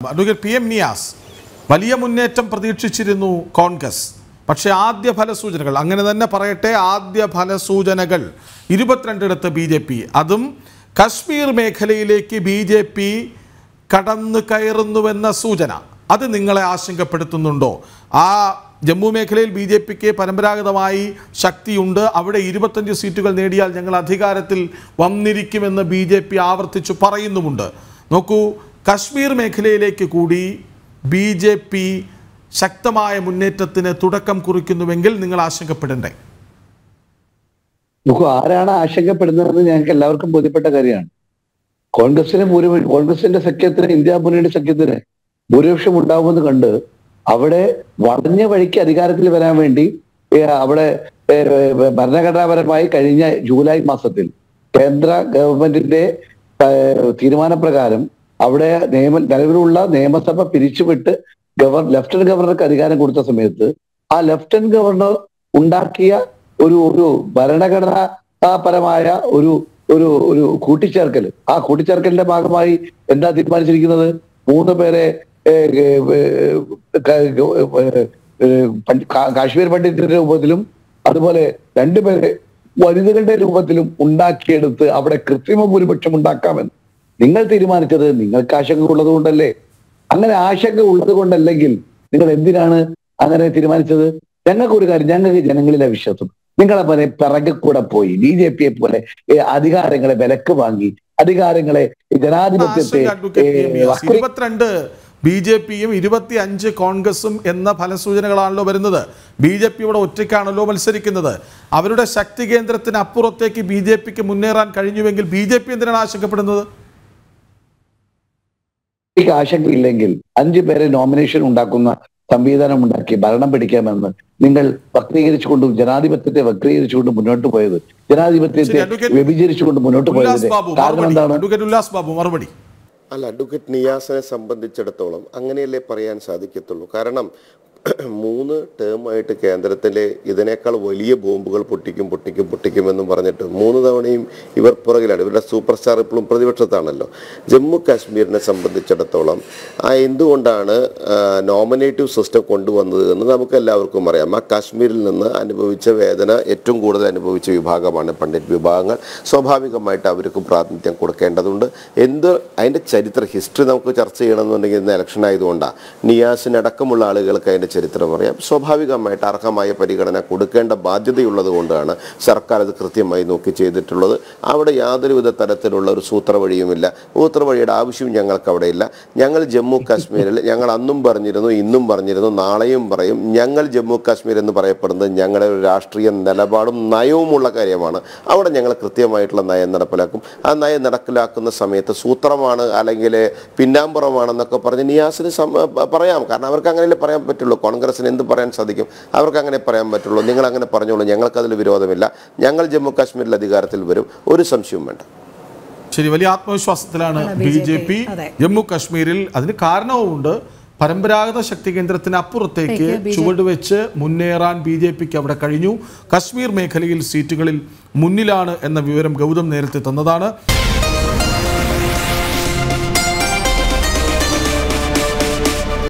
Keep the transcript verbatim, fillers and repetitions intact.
Advocate P M Niyas, വലിയ മുന്നേറ്റം പ്രതീക്ഷിച്ചിരുന്നു കോൺഗ്രസ്. പക്ഷേ ആദ്യ ഫലസൂചനകൾ, അങ്ങനെ തന്നെ പറയട്ടെ, ആദ്യ ഫലസൂചനകൾ ഇരുപത്തിരണ്ടിടത്ത് ബി ജെ പി, അതും കശ്മീർ മേഖലയിലേക്ക് ബി ജെ പി കടന്നു കയറുന്നുവെന്ന സൂചന, അത് നിങ്ങളെ ആശങ്കപ്പെടുത്തുന്നുണ്ടോ? ആ ജമ്മു മേഖലയിൽ ബി ജെ പിക്ക് പരമ്പരാഗതമായി ശക്തിയുണ്ട്. അവിടെ ഇരുപത്തഞ്ച് സീറ്റുകൾ നേടിയാൽ ഞങ്ങൾ അധികാരത്തിൽ വന്നിരിക്കുമെന്ന് ബി ജെ പി ആവർത്തിച്ചു പറയുന്നുമുണ്ട്. നോക്കൂ, കശ്മീർ മേഖലയിലേക്ക് കൂടി ബി ജെ പി ശക്തമായ മുന്നേറ്റത്തിന് തുടക്കം കുറിക്കുന്നുവെങ്കിൽ നിങ്ങൾ ആശങ്കപ്പെടണ്ടേ? നോക്കൂ, ആരാണ് ആശങ്കപ്പെടുന്നതെന്ന് ഞങ്ങൾക്ക് എല്ലാവർക്കും ബോധ്യപ്പെട്ട കാര്യമാണ്. കോൺഗ്രസിന് ഭൂരിപക്ഷം, കോൺഗ്രസിന്റെ സഖ്യത്തിന്, ഇന്ത്യ മുന്നണിയുടെ സഖ്യത്തിന് ഭൂരിപക്ഷം ഉണ്ടാവുമെന്ന് കണ്ട് അവിടെ വളഞ്ഞ വഴിക്ക് അധികാരത്തിൽ വരാൻ വേണ്ടി അവിടെ ഭരണഘടനാപരമായി കഴിഞ്ഞ ജൂലൈ മാസത്തിൽ കേന്ദ്ര ഗവൺമെന്റിന്റെ തീരുമാനപ്രകാരം അവിടെ നിയമ നിലവിലുള്ള നിയമസഭ പിരിച്ചുവിട്ട് ഗവർ ലെഫ്റ്റനന്റ് ഗവർണർക്ക് അധികാരം കൊടുത്ത സമയത്ത് ആ ലെഫ്റ്റനന്റ് ഗവർണർ ഉണ്ടാക്കിയ ഒരു ഒരു ഭരണഘടനാപരമായ ഒരു ഒരു ഒരു കൂട്ടിച്ചേർക്കൽ, ആ കൂട്ടിച്ചേർക്കലിന്റെ ഭാഗമായി എന്താ തീരുമാനിച്ചിരിക്കുന്നത്? മൂന്ന് പേരെ കാശ്മീർ പണ്ഡിറ്റിന്റെ രൂപത്തിലും അതുപോലെ രണ്ടുപേരെ വനിതകളുടെ രൂപത്തിലും ഉണ്ടാക്കിയെടുത്ത് അവിടെ കൃത്രിമ ഭൂരിപക്ഷം ഉണ്ടാക്കാമെന്ന് നിങ്ങൾ തീരുമാനിച്ചത് നിങ്ങൾക്ക് ആശങ്ക ഉള്ളത് കൊണ്ടല്ലേ? അങ്ങനെ ആശങ്ക ഉള്ളത് കൊണ്ടല്ലെങ്കിൽ നിങ്ങൾ എന്തിനാണ് അങ്ങനെ തീരുമാനിച്ചത്? ഞങ്ങൾക്ക് ഒരു കാര്യം, ഞങ്ങൾക്ക് ജനങ്ങളിലെ വിശ്വാസം. നിങ്ങളെ പോലെ പിറകെ കൂടെ പോയി ബി ജെ പിയെ പോലെ അധികാരങ്ങളെ വിലക്ക് വാങ്ങി അധികാരങ്ങളെ ജനാധിപത്യത്തെ ഇരുപത്തിരണ്ട് ബി ജെ പിയും ഇരുപത്തി അഞ്ച് കോൺഗ്രസും എന്ന ഫലസൂചനകളാണല്ലോ വരുന്നത്. ബി ജെ പി ഇവിടെ ഒറ്റയ്ക്കാണല്ലോ മത്സരിക്കുന്നത്. അവരുടെ ശക്തി കേന്ദ്രത്തിന് അപ്പുറത്തേക്ക് ബി ജെ പിക്ക് മുന്നേറാൻ കഴിഞ്ഞുവെങ്കിൽ ബി ജെ പി എന്തിനാണ് ആശങ്കപ്പെടുന്നത്? ആശങ്കയില്ലെങ്കിൽ അഞ്ചു പേരെ നോമിനേഷൻ ഉണ്ടാക്കുന്ന സംവിധാനം ഉണ്ടാക്കി ഭരണം പിടിക്കാമെന്ന് നിങ്ങൾ വക്രീകരിച്ചുകൊണ്ടും ജനാധിപത്യത്തെ വക്രീകരിച്ചുകൊണ്ട് മുന്നോട്ട് പോയത്, ജനാധിപത്യത്തെ വ്യഭിചരിച്ചുകൊണ്ട് മുന്നോട്ട് പോയത് കാരണം എന്താണ്? അല്ല, അഡ്വക്കേറ്റ് നിയാസിനെ സംബന്ധിച്ചിടത്തോളം അങ്ങനെയല്ലേ പറയാൻ സാധിക്കത്തുള്ളൂ. കാരണം മൂന്ന് ടേമായിട്ട് കേന്ദ്രത്തിലെ ഇതിനേക്കാൾ വലിയ ബോംബുകൾ പൊട്ടിക്കും പൊട്ടിക്കും പൊട്ടിക്കുമെന്നും പറഞ്ഞിട്ട് മൂന്ന് തവണയും ഇവർ പുറകിലാണ്. ഇവരുടെ സൂപ്പർ സ്റ്റാർ ഇപ്പോഴും പ്രതിപക്ഷത്താണല്ലോ. ജമ്മു കാശ്മീരിനെ സംബന്ധിച്ചിടത്തോളം ആ എന്തുകൊണ്ടാണ് നോമിനേറ്റീവ് സിസ്റ്റം കൊണ്ടുവന്നത് എന്ന് നമുക്ക് എല്ലാവർക്കും അറിയാം. ആ കാശ്മീരിൽ നിന്ന് അനുഭവിച്ച വേദന ഏറ്റവും കൂടുതൽ അനുഭവിച്ച വിഭാഗമാണ് പണ്ഡിറ്റ് വിഭാഗങ്ങൾ. സ്വാഭാവികമായിട്ട് അവർക്ക് പ്രാതിനിധ്യം കൊടുക്കേണ്ടതുണ്ട്. എന്ത് അതിൻ്റെ ചരിത്ര ഹിസ്റ്ററി നമുക്ക് ചർച്ച ചെയ്യണമെന്നുണ്ടെങ്കിൽ ഇന്ന് ഇലക്ഷൻ ആയതുകൊണ്ടാണ്. നിയാസിനടക്കമുള്ള ആളുകൾക്ക് അതിൻ്റെ ചരിത്രം അറിയാം. സ്വാഭാവികമായിട്ട് അർഹമായ പരിഗണന കൊടുക്കേണ്ട ബാധ്യതയുള്ളത് കൊണ്ടാണ് സർക്കാർ അത് കൃത്യമായി നോക്കി ചെയ്തിട്ടുള്ളത്. അവിടെ യാതൊരുവിധ തരത്തിലുള്ള ഒരു സൂത്രവഴിയുമില്ല. സൂത്രവഴിയുടെ ആവശ്യവും ഞങ്ങൾക്ക് അവിടെ ഇല്ല. ഞങ്ങൾ ജമ്മു കാശ്മീരിൽ ഞങ്ങൾ അന്നും പറഞ്ഞിരുന്നു, ഇന്നും പറഞ്ഞിരുന്നു, നാളെയും പറയും, ഞങ്ങൾ ജമ്മു കാശ്മീർ എന്ന് പറയപ്പെടുന്നത് ഞങ്ങളുടെ ഒരു രാഷ്ട്രീയ നിലപാടും നയവുമുള്ള കാര്യമാണ്. അവിടെ ഞങ്ങൾ കൃത്യമായിട്ടുള്ള നയം നടപ്പിലാക്കും. ആ നയം നടപ്പിലാക്കുന്ന സമയത്ത് സൂത്രമാണ് അല്ലെങ്കിൽ പിന്നാമ്പുറമാണെന്നൊക്കെ പറഞ്ഞ് നിയാസിന് പറയാം. കാരണം അവർക്ക് അങ്ങനെയല്ലേ പറയാൻ പറ്റുള്ളൂ. കോൺഗ്രസിന് എന്ത് പറയാൻ സാധിക്കും? അവർക്ക് അങ്ങനെ പറയാൻ പറ്റുള്ളൂ. നിങ്ങൾ അങ്ങനെ പറഞ്ഞോളൂ, ഞങ്ങൾക്കതിൽ വിരോധമില്ല. ഞങ്ങൾ ജമ്മു കാശ്മീരിൽ അധികാരത്തിൽ വരും, ഒരു സംശയവും വേണ്ട. ശരി, വലിയ ആത്മവിശ്വാസത്തിലാണ് ബി ജെ പി ജമ്മു കാശ്മീരിൽ. അതിന് കാരണവുമുണ്ട്. പരമ്പരാഗത ശക്തി കേന്ദ്രത്തിന് അപ്പുറത്തേക്ക് ചുവടുവെച്ച് മുന്നേറാൻ ബി ജെ പിക്ക് അവിടെ കഴിഞ്ഞു. കശ്മീർ മേഖലയിൽ സീറ്റുകളിൽ മുന്നിലാണ് എന്ന വിവരം ഗൗതം നേരത്തെ തന്നതാണ്.